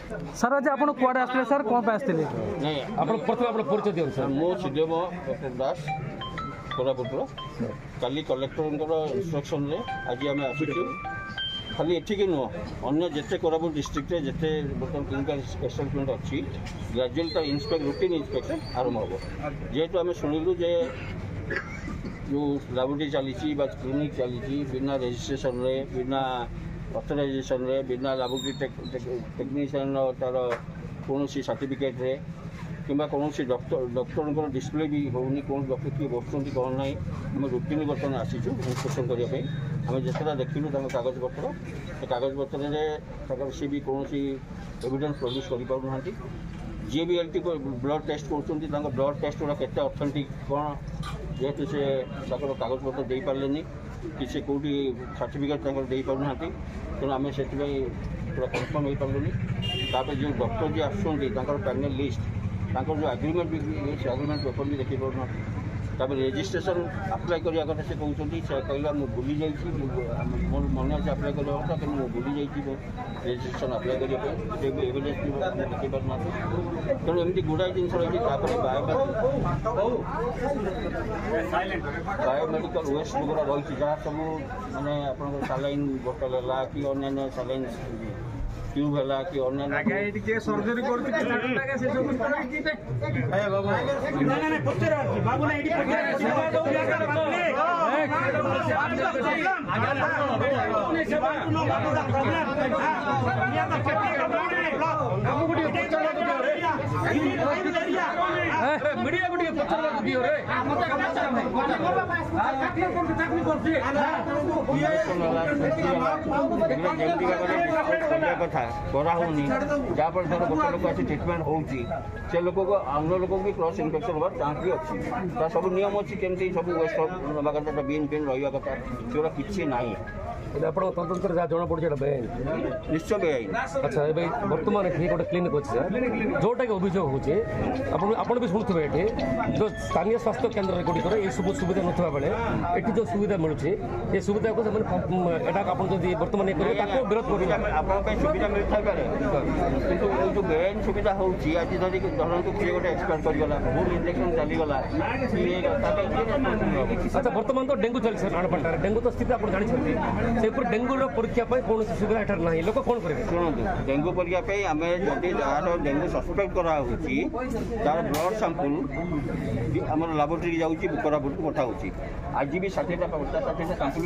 sir आज आप कुआडे आसले सर कौन पे आसले नहीं आप प्रथम आप परिचय दियन सर मो सीडीएम डॉक्टर दास कोरापुटर काली कलेक्टर इंस्ट्रक्शन रे आज आम आसुचु खाली एठिक नुह अन्य जिते कोरापुट डिस्ट्रिक्ट जिते बर्तमान क्लिनिकल एसेसमेंट अच्छी ग्राजुअल रूटीन इंस्पेक्शन आरंभ हम जेहेतु आम शुणिलु जे जो लाबोरेटरी चली क्लिनिक चली बिना रेजिस्ट्रेशन रे बिना ऑथराइजेशन रे बिना लाबोरेटरी टेक्नीशियन तार कौन सर्टिफिकेट रे किंबा कौन डॉक्टर डिस्प्ले भी होनी कौन डॉक्टर किए बसुँच कौन ना आम रूटीन बर्तमान आसीचु इंस्पेक्शन करने आम जितना देखिलु कागज पत्र से कागज पत्र सी भी कौन एविडेंस प्रोड्यूस कर जी भी एल ब्लड टेस्ट कर ब्लड टेस्ट गुड़ा केते ऑथेंटिक कौन जेहेतु से कागज पत्र दे पारे कि से कौटी सर्टिफिकेट दे पाना तेणु आम से पूरा कन्फर्म हो पार्लुनि जो डॉक्टर जी आसुँच पैनल लिस्ट जो एग्रीमेंट भी से एग्रीमेंट पेपर भी देखी पाना रेजिस्ट्रेशन अप्लाई करने कथा से कहते कहला मुझे भूली जाइए मोर मन अच्छे अप्लाई करवा कथा कि भूली जाइए रेजिस्ट्रेशन अप्लाई करने एविडेंस देखी पारना तेणु एमती गुड़ाए जिन रही बायोमेडिकल वेस्ट गुड़ा रही जहाँ सब मानने आप सालाइन बोतल है कि अन्य सालाइन ट्यूब है कि अन्य सर्जरी मीडिया को दियो रे कथा कराऊनी जहाँफल धर गोटे लोक आसी ट्रिटमेंट होती से लोक को अन्य लोक भी क्रॉस इन्फेक्शन होवार चांस भी अच्छी सब नियम अच्छी केमती सब वेस्ट ना कथा बीन फिन रहा कथा से किसी ना तंत्र जहाँ जना पड़े बेआईन निश्चय बेआईन अच्छा ये बर्तमान ये गोटे क्लिनिक अच्छे जोटा कि अभियोग होपण भी शुणुवे ये जो स्थानीय स्वास्थ्य केन्द्र गुड़िकर ये सब सुविधा ना बेले ये जो सुविधा मिलूँ ये सुविधा को बर्तमान ये विरोध कर सुविधा मिलता है जो बेआईन सुविधा होती आज धरिक धरतु किए गोटे एक्सपायर करगला भूल इंजेक्शन चलीगला अच्छा बर्तमान तो डेंगू चलती सर राणपाटा डेंगू तो स्थिति आप जानते से डेंगूर परीक्षा कौन सुविधा एठार ना लोक कौन करेंगे शुणु डेंगू परीक्षा आम जदि जार डेंगू सस्पेक्ट कराऊँगी तार ब्लड सैंपल आम लाबोरेटरी जाऊँगी कोरापुट पठाऊँगी आज भी 60 50 60 सैंपल